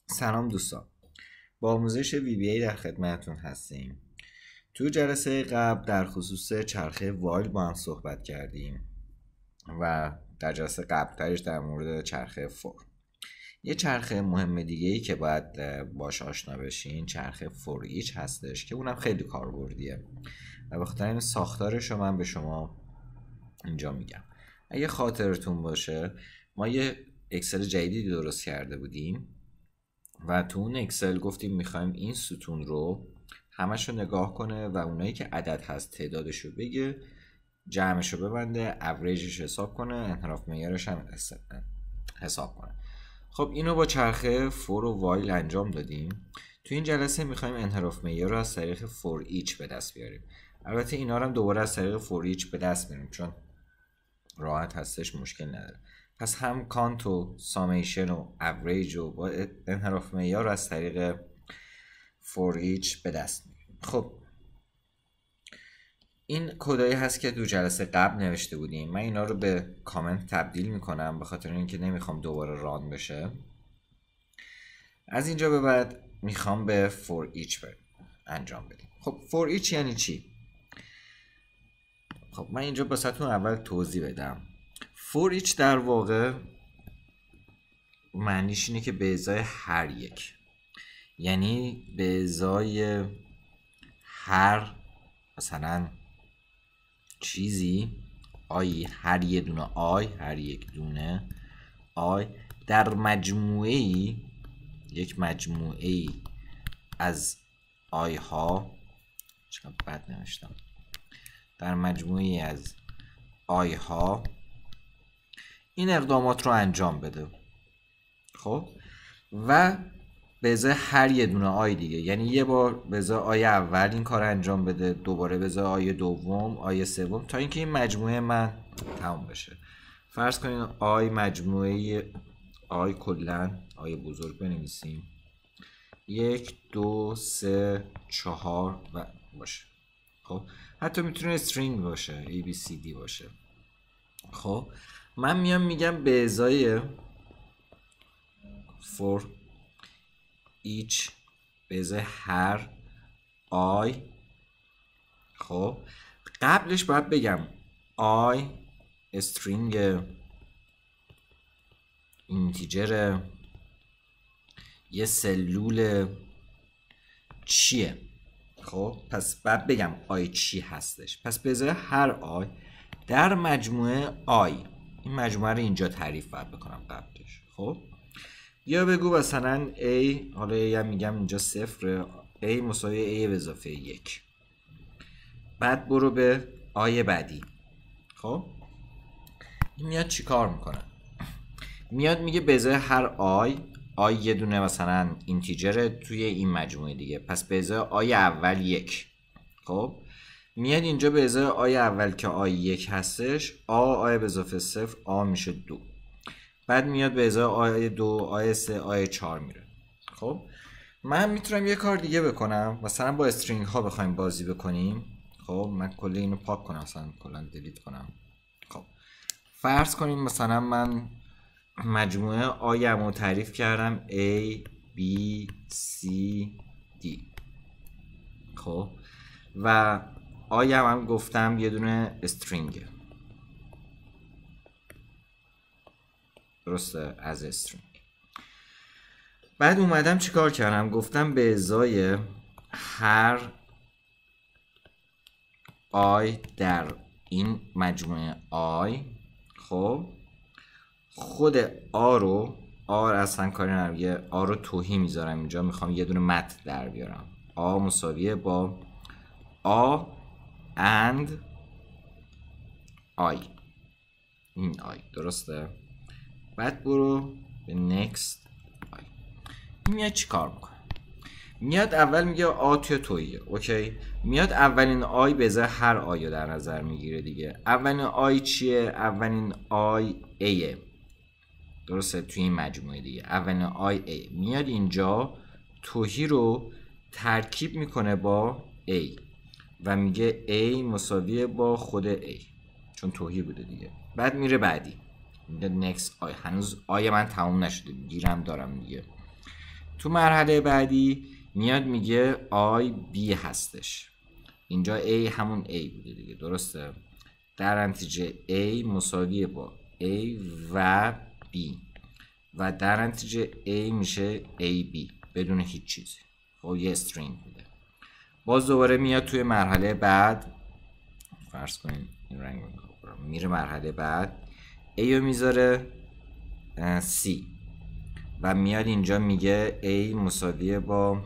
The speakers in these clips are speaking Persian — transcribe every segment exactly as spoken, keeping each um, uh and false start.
سلام دوستان، با آموزش وی بی ای در خدمتتون هستیم. تو جلسه قبل در خصوص چرخه وایل با هم صحبت کردیم و در جلسه قبلترش در مورد چرخه فور. یه چرخه مهم دیگه ای که باید باش آشنا بشین چرخه فور ایچ هستش که اونم خیلی کاربردیه و بخاطر این ساختارش رو من به شما اینجا میگم. اگه خاطرتون باشه ما یه اکسل جدیدی درست کرده بودیم و تو اون اکسل گفتیم میخوایم این ستون رو همش رو نگاه کنه و اونایی که عدد هست تعدادش رو بگه، جمعش رو ببنده، اوریجش حساب کنه، انحراف معیارش هم حساب کنه. خب اینو با چرخه فور و وایل انجام دادیم. تو این جلسه میخوایم انحراف معیار رو از طریق فور ایچ به دست بیاریم. البته اینا رو هم دوباره از طریق فور ایچ به دست میاریم چون راحت هستش، مشکل نداره. پس هم کانت و سامیشن و اوریج و با انحراف معیار رو از طریق فور ایچ به دست میاریم. خب این کدایی هست که دو جلسه قبل نوشته بودیم. من اینا رو به کامنت تبدیل میکنم به خاطر اینکه نمیخوام دوباره ران بشه. از اینجا به بعد میخوام به فور ایچ انجام بدیم. خب فور ایچ یعنی چی؟ خب من اینجا باستون اول توضیح بدم. فور ایچ در واقع معنیش اینه که به ازای هر یک، یعنی به ازای هر مثلا چیزی آی، هر یه دونه آی، هر یک دونه آی در مجموعه ای، یک مجموعه ای از آی ها، چقدر بد نوشتم، در مجموعه ای از آی ها این اقدامات رو انجام بده. خب و به ازای هر یه دونه آی دیگه، یعنی یه بار به ازای آی اول این کار انجام بده، دوباره به ازای آی دوم، آی سوم، تا اینکه این مجموعه من تموم بشه. فرض کنین آی مجموعه آی کلن، آی بزرگ بنویسیم، یک دو سه چهار و باشه. خب حتی میتونه استرینگ باشه، A B C D باشه. خب من میام میگم به ازای for each، به ازای هر آی، خب قبلش باید بگم آی استرینگ اینتیجر یه سلول چیه. خب پس بعد بگم آی چی هستش. پس به ازای هر آی در مجموعه آی، این مجموعه رو اینجا تعریف باید بکنم قبلش. خب یا بگو مثلا A، حالا یا میگم اینجا صفر، A مساوی A به اضافه یک. بعد برو به آی بعدی. خب این میاد چی کار میکنه؟ میاد میگه به ازای هر آی، آی یه دونه مثلا اینتیجر توی این مجموعه دیگه، پس به ازای آی اول یک. خب میاد اینجا به ازای آی اول که آی یک هستش، آ آی به اضافه صفر، آ میشه دو. بعد میاد به ازای آی دو، آی سه، آی چهار میره. خب من میتونم یه کار دیگه بکنم، مثلا با استرینگ ها بخوایم بازی بکنیم. خب من کل اینو پاک کنم، مثلا کلا دیلیت کنم. خب فرض کنیم مثلا من مجموعه آیم رو تعریف کردم A B C D. خب و آیم هم گفتم یه دونه استرینگه، درسته، از استرینگ. بعد اومدم چیکار کردم؟ گفتم به ازای هر آی در این مجموعه آی، خب خود آ رو، آ رو اصلا کاری ندارم، یه آ رو توهی میذارم اینجا، میخوام یه دونه مت در بیارم. آ مساویه با آ and آی، این آی، درسته. بعد برو به next آی. این میاد چی کار میکنه؟ میاد اول میگه آ توی توییه، اوکی. میاد اولین آی به ازای هر آی رو در نظر میگیره دیگه. اولین آی چیه؟ اولین آی ایه، درسته، توی این مجموعه دیگه اولین آی ای. میاد اینجا توهی رو ترکیب میکنه با A و میگه A مساویه با خود A، چون توهی بوده دیگه. بعد میره بعدی، میگه next آی. هنوز آی من تموم نشده، گیرم دارم دیگه. تو مرحله بعدی میاد میگه آی بی هستش. اینجا A همون A بوده دیگه، درسته؟ در نتیجه A مساویه با A و B و در نتیجه A میشه ای بی بدون هیچ چیزی. خب یه استرینگ بوده. باز دوباره میاد توی مرحله بعد، فرض کنیم این رنگ میره مرحله بعد، A رو میذاره C و میاد اینجا میگه A مساویه با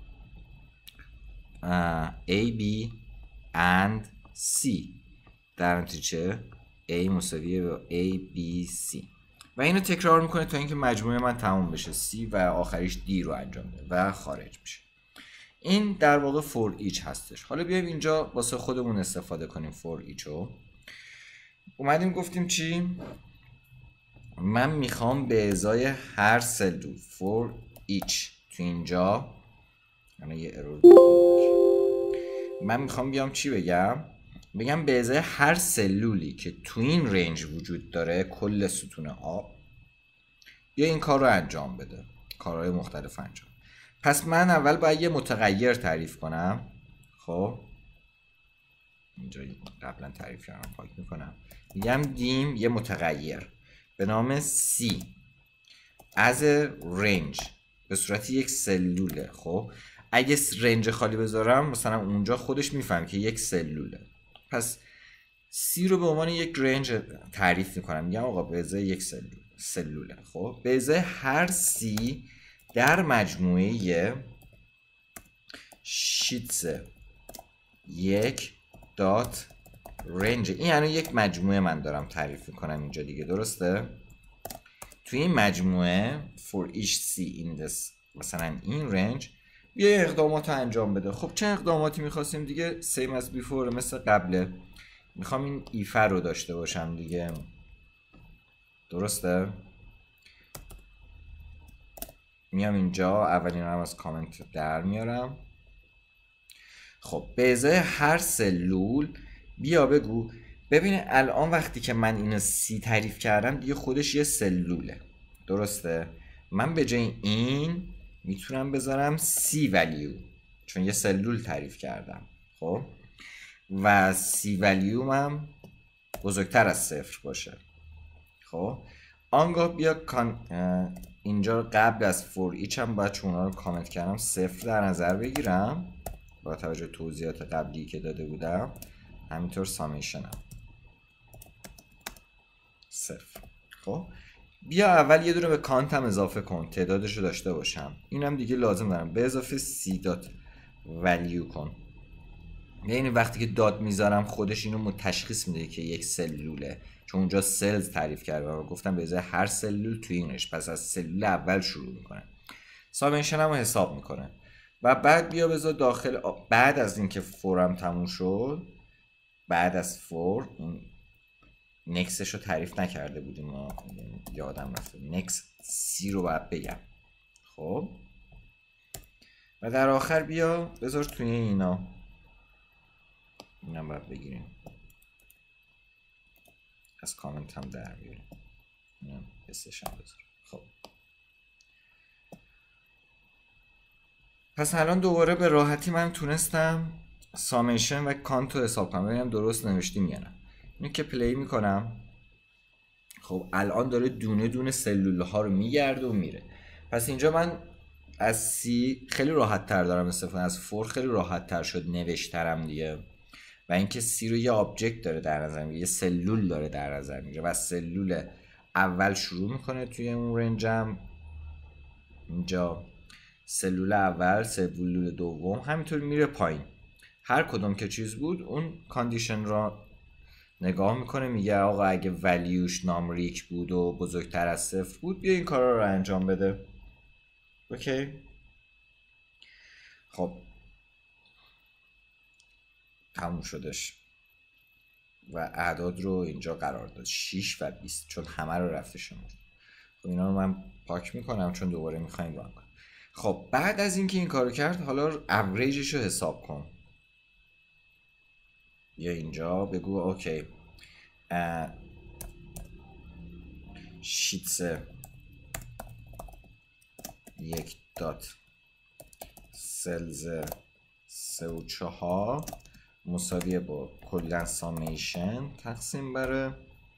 ای بی and C، در نتیجه A مساویه با ای بی سی و اینو تکرار میکنه تا اینکه مجموعه من تموم بشه، C و آخریش D رو انجام بده و خارج میشه. این در واقع فور ایچ هستش. حالا بیایم اینجا واسه خودمون استفاده کنیم فور ایچ رو. اومدیم گفتیم چی؟ من میخوام به ازای هر سلول فور ایچ تو اینجا، یعنی یه ارور، من میخوام بیام چی بگم؟ بگم به ازای هر سلولی که تو این رنج وجود داره، کل ستون آب، بیا این کار رو انجام بده، کارهای مختلف انجام. پس من اول باید یه متغیر تعریف کنم. خب اینجا قبلا تعریف کردم، پاک میکنم، میگم دیم یه متغیر به نام C از رنج به صورت یک سلوله. خب اگه رنج خالی بذارم مثلا اونجا خودش میفهم که یک سلوله، پس C رو به عنوان یک رنج تعریف میکنم، میگم آقا به ازای یک سلول سلوله. خب به ازای هر C در مجموعه شیتس یک دات رنج، این یعنی یک مجموعه من دارم تعریف میکنم اینجا دیگه، درسته؟ توی این مجموعه for each C in this مثلا این رنج یه اقدامات رو انجام بده. خب چه اقداماتی میخواستیم دیگه؟ same as before، مثل قبله میخوام این ایفر رو داشته باشم دیگه، درسته؟ میام اینجا اولین رو هم از کامنت در میارم. خب به ازای هر سلول بیا بگو ببینه الان وقتی که من اینو سی تعریف کردم دیگه خودش یه سلوله، درسته؟ من به جای این میتونم بذارم سی ولیو چون یه سلول تعریف کردم. خب و سی ولیوم هم بزرگتر از صفر باشه. خب آنگاه بیا کان... اینجا قبل از فور ایچ هم باید چون رو کامنت کردم صفر در نظر بگیرم با توجه توضیحات قبلی که داده بودم، همینطور سامیشن هم صفر. خب بیا اول یه دونه به کانت هم اضافه کن، تعدادش رو داشته باشم، اینم دیگه لازم دارم، به اضافه سی دات ولیو کن، یعنی وقتی که داد میذارم خودش اینو تشخیص میده که یک سلوله، چون اونجا سلز تعریف کرده و گفتم به ازای هر سلول توی اینش، پس از سلول اول شروع میکنه، سامنشن هم حساب میکنه و بعد بیا بذار داخل آ... بعد از اینکه فورم تموم شد، بعد از فور این نکسش رو تعریف نکرده بودیم ما، یادم رفته نکس سی رو باید بگم. خب و در آخر بیا بذار توی اینا، اینم باید بگیریم از کامنت هم در بیاریم، اینم استش هم بذار. خب پس الان دوباره به راحتی من تونستم سامیشن و کانت رو حساب کنم، ببینم درست نوشتیم یا نه. اینو که پلی میکنم، خب الان داره دونه دونه سلول ها رو میگرده و میره. پس اینجا من از سی خیلی راحت تر دارم استفاده، از فور خیلی راحت تر شد نوشترم دیگه، و اینکه سی رو یه آبجکت داره در نظر میگیره، یه سلول داره در نظر میگیره و سلول اول شروع میکنه توی اون رنجم، اینجا سلول اول، سلول دوم، همینطور میره پایین، هر کدوم که چیز بود اون کاندیشن را نگاه میکنه، میگه آقا اگه ولیوش نامریک بود و بزرگتر از صفر بود بیا این کارا رو انجام بده. اوکی خب تموم شدش و اعداد رو اینجا قرار داد شش و بیست چون همه رو رفته شمرد. خب اینا رو من پاک میکنم چون دوباره میخوایم ران کنم. خب بعد از اینکه این کارو کرد حالا اوریجش رو حساب کن، یا اینجا بگو اوکی شیتس یک دات سلز سه و چهار مساویه با کلا سامیشن تقسیم بر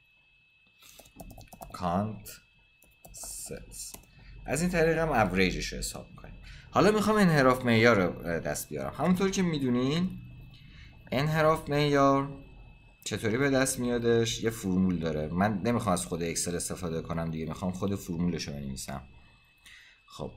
کانت سلز. از این طریق هم اوریجش رو حساب میکنیم. حالا میخوام انحراف معیار رو دست بیارم. همونطور که میدونین انحراف معیار چطوری به دست میادش؟ یه فرمول داره. من نمیخوام از خود اکسل استفاده کنم دیگه، میخوام خود فرمولش رو بنویسم. خب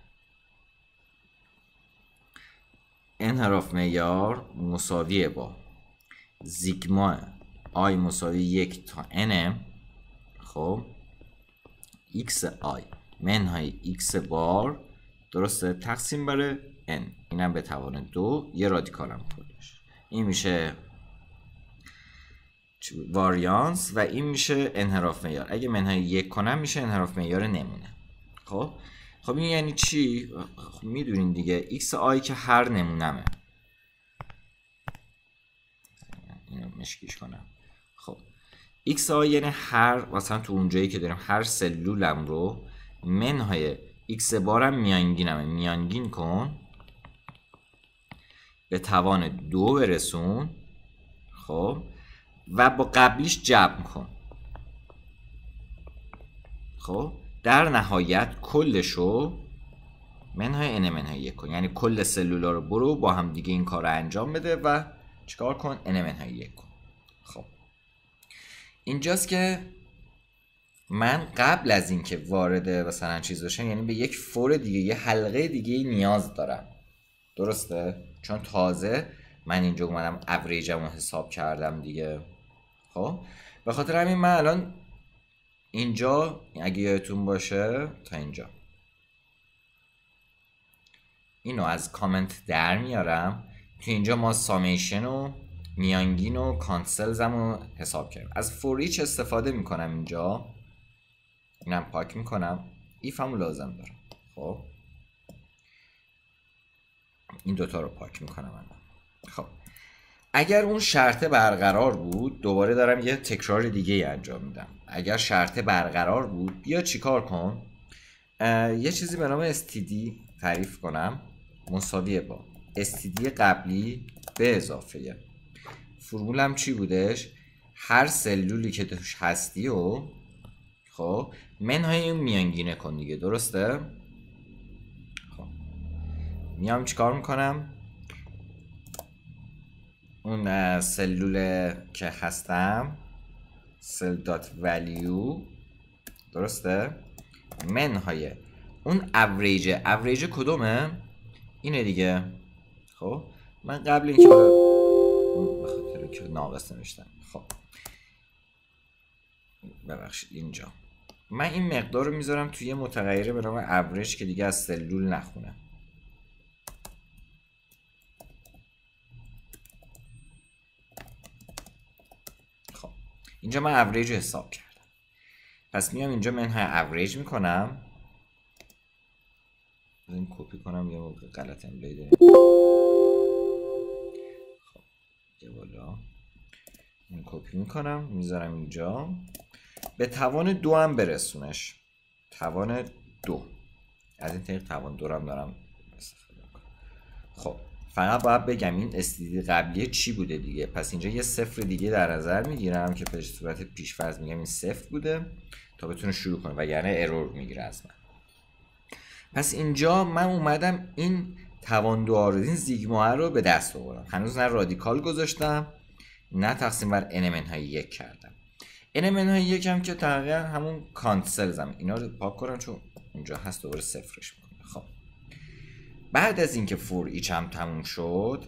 انحراف معیار مساویه با زیگما آی مساوی یک تا n، خب x آی منهای x بار درسته تقسیم بر n، اینم به توان دو، یه رادیکال هم خودش. این میشه واریانس و این میشه انحراف معیار. اگه منهای یک کنم میشه انحراف معیار نمونه. خب خب این یعنی چی؟ خب میدونین دیگه x آی که هر نمونمه. اینو مشکیش کنم. خب x آی یعنی هر، مثلا تو اونجایی که داریم هر سلولم رو منهای x بارم میانگینمه، میانگین کن به توان دو برسون، خب و با قبلیش جمع کن. خب در نهایت کلشو منهای n منهای یک کن، یعنی کل سلولا رو برو با هم دیگه این کار رو انجام بده و چیکار کن؟ n منهای یک کن. خب اینجاست که من قبل از اینکه وارد مثلا چیز بشم، یعنی به یک فور دیگه، یه حلقه دیگه نیاز دارم، درسته؟ چون تازه من اینجا اومدم اوریجم رو حساب کردم دیگه. خب به خاطر همین من الان اینجا اگه یادتون باشه تا اینجا اینو از کامنت در میارم. تو اینجا ما سامیشن و میانگین و کانسلزم رو حساب کردیم. از فور ایچ استفاده میکنم اینجا، اینم پاک میکنم، ایف همو لازم دارم. خب این دوتا رو پاک میکنم الان. خب اگر اون شرط برقرار بود، دوباره دارم یه تکرار دیگه انجام میدم. اگر شرط برقرار بود بیا چیکار کن؟ یه چیزی به نام اس تی دی تعریف کنم مساویه با اس تی دی قبلی به اضافه فرمولم چی بودش؟ هر سلولی که توش هستی و خب منهای اون میانگینه کن دیگه، درسته؟ خب میام چیکار میکنم؟ اون سلول که هستم سل دات ولیو، درسته؟ منهای اون اوریجه. اوریجه کدومه؟ اینه دیگه. خب من قبل اینکه به خاطر که ناقص نوشتم، خب ببخشید اینجا من این مقدار رو میذارم توی یه متغیره به نام اوریج که دیگه از سلول نخونه. خب اینجا من اوریج رو حساب کردم، پس میام اینجا منهای اوریج میکنم. این کپی کنم یه موقع غلط املایی داریم. خب یه بالا این کپی میکنم میذارم اینجا، به توان دو هم برسونش. توان دو، از این طریق توان دو هم دارم استفاده کنم. خب فقط باید بگم این استیدی قبلیه چی بوده دیگه. پس اینجا یه صفر دیگه در نظر میگیرم که به صورت پیش‌فرض میگم این صفر بوده تا بتونه شروع کنه، وگرنه ارور میگیره از من. پس اینجا من اومدم این توان دو آردین زیگما رو به دست آوردم. هنوز نه رادیکال گذاشتم نه تقسیم بر n منهای یک کردم. n منهای یک هم که تقریبا همون کانسلزم. اینا رو پاک کنم چون اونجا هست، دوباره صفرش میکنم. خب بعد از اینکه فور ایچ هم تموم شد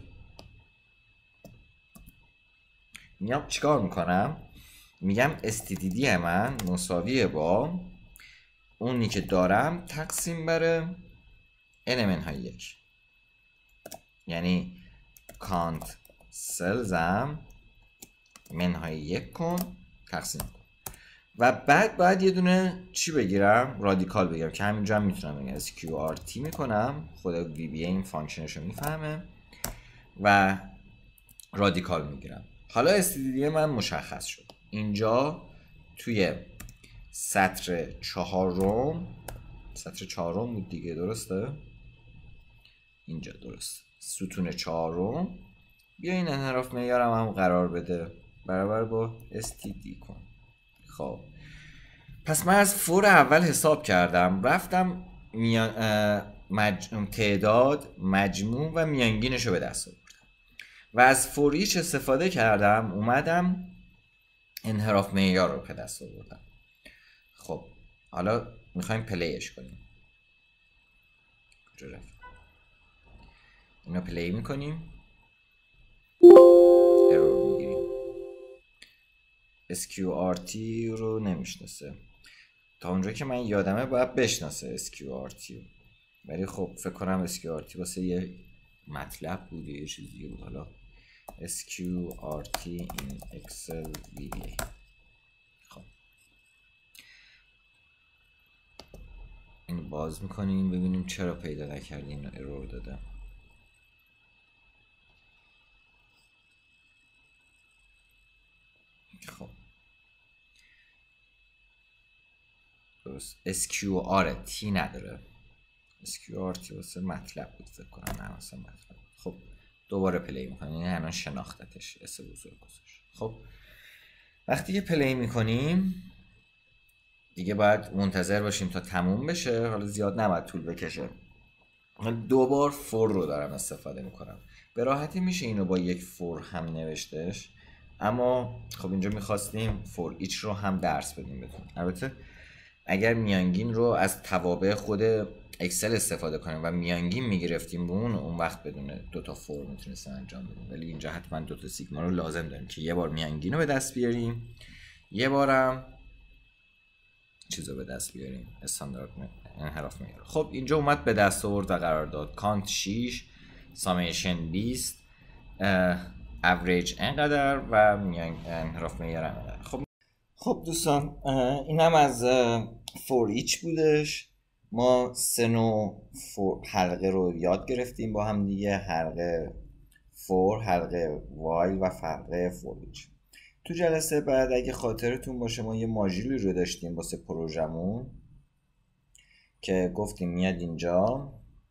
میام چیکار میکنم؟ میگم استیدی من مساویه با اونی که دارم تقسیم بر n منهای یک، یعنی کانت سلزم منهای یک کن تقسیم کن. و بعد باید یه دونه چی بگیرم؟ رادیکال بگیرم که همینجا هم میتونم بگم اس کیو آر تی میکنم، خود وی بی این فانکشنشو میفهمه و رادیکال میگیرم. حالا استیدی من مشخص شد. اینجا توی سطر چهارم سطر چهارم بود دیگه، درسته؟ اینجا درست، ستون چهارم. بیا این انحراف معیارم هم قرار بده برابر با استیدی کن. خب پس من از فور اول حساب کردم، رفتم میان مج... تعداد مجموع و میانگینش رو به دست آوردم و از فور ایچ استفاده کردم، اومدم انحراف معیار رو به دست آوردم. خب حالا میخوایم پلیش کنیم. کجا رفت؟ اینو پلی میکنیم، ارور میگیریم. اس کیو آر تی رو نمیشناسه، تا اونجا که من یادمه باید بشناسه اس کیو آر تی رو، ولی خب فکر کنم اس کیو آر تی واسه یه مطلب بود یه چیز دیگه بود. حالا اس کیو آر تی in Excel وی بی ای. خب اینو باز میکنیم ببینیم چرا پیدا نکردیم اینو ارور داده. خب درست اس کیو آر تی نداره، اس کیو آر تی واسه مطلب بود فکر کنم، نه واسه مطلب. خب دوباره پلی میکنیم، یعنی الان شناختتش اس بزرگ گذاشت. خب وقتی که پلی میکنیم دیگه باید منتظر باشیم تا تموم بشه، حالا زیاد نباید طول بکشه. دو بار فور رو دارم استفاده میکنم، به راحتی میشه اینو با یک فور هم نوشتش، اما خب اینجا میخواستیم فور ایچ رو هم درس بدیم بهتون. البته اگر میانگین رو از توابع خود اکسل استفاده کنیم و میانگین میگرفتیم به اون اون وقت بدون دوتا فور میتونستیم انجام بدیم، ولی اینجا حتما دوتا سیگما رو لازم داریم که یه بار میانگین رو به دست بیاریم، یه بارم چیز رو به دست بیاریم، استاندارد انحراف معیار. خب اینجا اومد به دست آورد و قرار داد کانت شش، سامیشن بیست، اوریج انقدر و انحراف معیار انقدر. خب خب دوستان این هم از فور ایچ بودش. ما سه نوع حلقه رو یاد گرفتیم با هم دیگه، حلقه فور، حلقه وایل و حلقه فور ایچ. تو جلسه بعد اگه خاطرتون باشه ما یه ماژولی رو داشتیم واسه پروژمون که گفتیم میاد اینجا،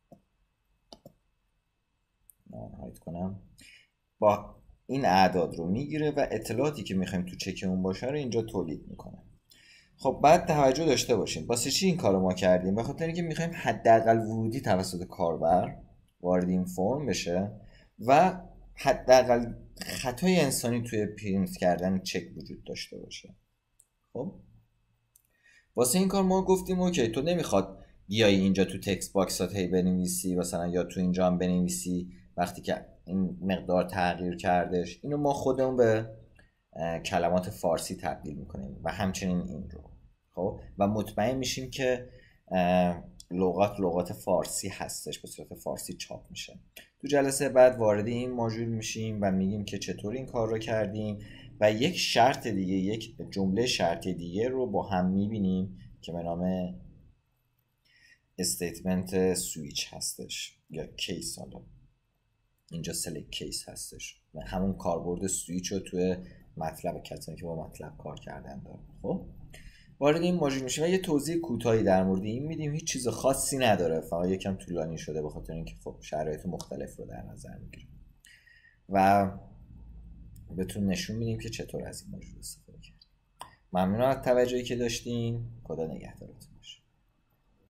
هایت کنم، با این اعداد رو میگیره و اطلاعاتی که میخوایم تو چک اون باشه رو اینجا تولید میکنه. خب بعد توجه داشته باشیم واسه چی این کارو ما کردیم؟ به خاطر اینکه میخوایم حداقل ورودی توسط کاربر وارد این فرم بشه و حداقل خطای انسانی توی پرینت کردن چک وجود داشته باشه. خب واسه این کار ما گفتیم اوکی تو نمیخواد بیای اینجا تو تکست باکس ها هی بنویسی مثلا، یا تو اینجا هم بنویسی وقتی که این مقدار تغییر کردش، اینو ما خودمون به کلمات فارسی تبدیل میکنیم و همچنین این رو. خب و مطمئن میشیم که لغات لغات فارسی هستش، به صورت فارسی چاپ میشه. تو جلسه بعد وارد این ماژول میشیم و میگیم که چطور این کار رو کردیم و یک شرط دیگه، یک جمله شرطی دیگه رو با هم میبینیم که به نام استیتمنت سویچ هستش یا کیس. حالا اینجا سلکت کیس هستش و همون کاربرد سویچ رو توی مطلب کسانی که با مطلب کار کردن داره. خب وارد این ماژول میشیم و یه توضیح کوتاهی در مورد این میدیم. هیچ چیز خاصی نداره، فقط یکم طولانی شده به خاطر اینکه خب شرایط مختلف رو در نظر میگیریم و بهتون نشون میدیم که چطور از این ماژول استفاده کرد. ممنون از توجهی که داشتین. خدا نگهدارتون باشه.